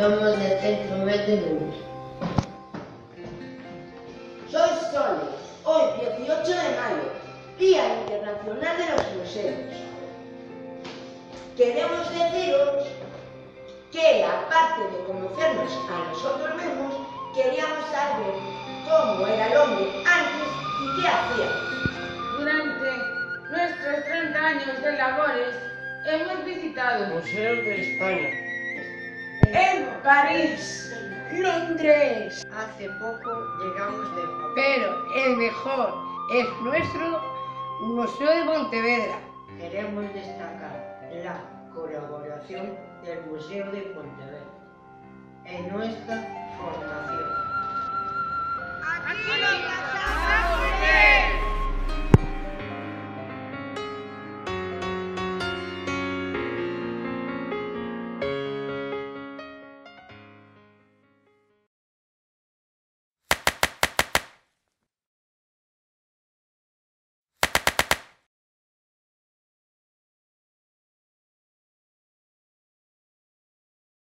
Somos del Centro Med de Lugo. Soy Sole. Hoy, 18 de mayo, Día Internacional de los Museos. Queremos deciros que, aparte de conocernos a nosotros mismos, queríamos saber cómo era el hombre antes y qué hacía. Durante nuestros 30 años de labores, hemos visitado museos de España, en París, Londres. Hace poco llegamos de Japón. Pero el mejor es nuestro Museo de Pontevedra. Queremos destacar la colaboración del Museo de Pontevedra en nuestra formación. aquí lo pasamos bien.